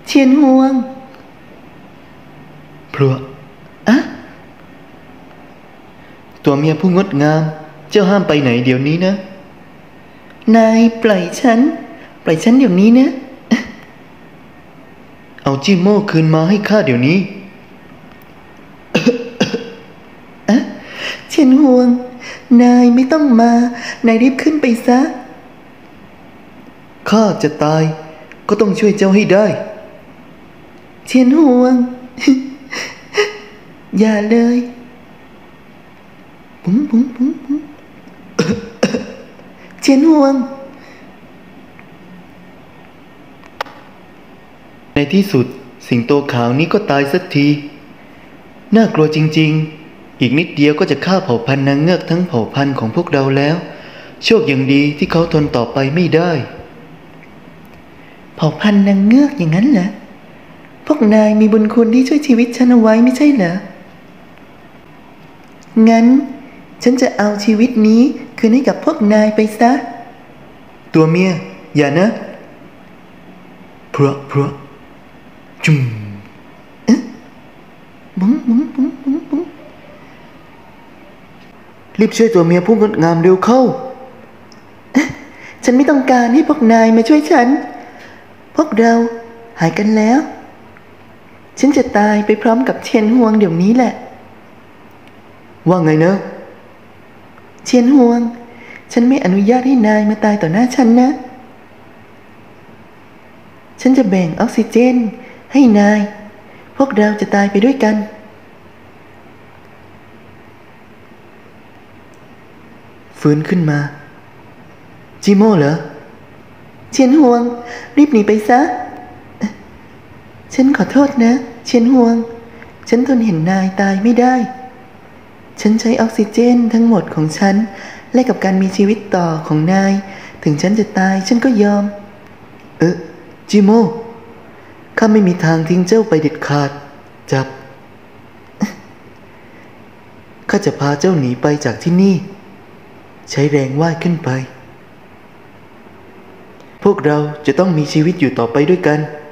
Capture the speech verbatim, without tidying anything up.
เทียนห่วงพลัวอะตัวเมียผู้งดงามเจ้าห้ามไปไหนเดี๋ยวนี้นะนายปล่อยฉันปล่อยฉันเดี๋ยวนี้นะเอาจิโม่คืนมาให้ข้าเดี๋ยวนี้อะเทียนห่วงนายไม่ต้องมานายรีบขึ้นไปซะข้าจะตายก็ต้องช่วยเจ้าให้ได้เทียนห่วง อย่าเลยปุ้งปุ้งปุ้งปุ้ง เทียนห่วงในที่สุดสิงโตขาวนี้ก็ตายสักทีน่ากลัวจริงๆอีกนิดเดียวก็จะฆ่าเผ่าพันธุ์นางเงือกทั้งเผ่าพันธุ์ของพวกเราแล้วโชคยังดีที่เขาทนต่อไปไม่ได้เผ่าพันธุ์นางเงือกอย่างนั้นเหรอพวกนายมีบุญคุณที่ช่วยชีวิตฉันเอาไว้ไม่ใช่เหรองั้นฉันจะเอาชีวิตนี้คืนให้กับพวกนายไปซะตัวเมียอย่านะพระพระจุ่มเอ๊ะบุ้งบุ้งบุ้งบุ้งบุ้งรีบช่วยตัวเมียผู้งดงามเร็วเข้าฉันไม่ต้องการให้พวกนายมาช่วยฉันพวกเราหายกันแล้วฉันจะตายไปพร้อมกับเทียนห่วงเดี๋ยวนี้แหละว่าไงนะเทียนห่วงฉันไม่อนุญาตให้นายมาตายต่อหน้าฉันนะฉันจะแบ่งออกซิเจนให้นายพวกเราจะตายไปด้วยกันฟื้นขึ้นมาจิโม่เหรอเทียนห่วงรีบหนีไปซะฉันขอโทษนะเทียนห่วงฉันทนเห็นนายตายไม่ได้ฉันใช้ออกซิเจนทั้งหมดของฉันแลกกับการมีชีวิตต่อของนายถึงฉันจะตายฉันก็ยอมเอ๊ะจิโม่ข้าไม่มีทางทิ้งเจ้าไปเด็ดขาดจับข้าจะพาเจ้าหนีไปจากที่นี่ใช้แรงว่ายขึ้นไปพวกเราจะต้องมีชีวิตอยู่ต่อไปด้วยกัน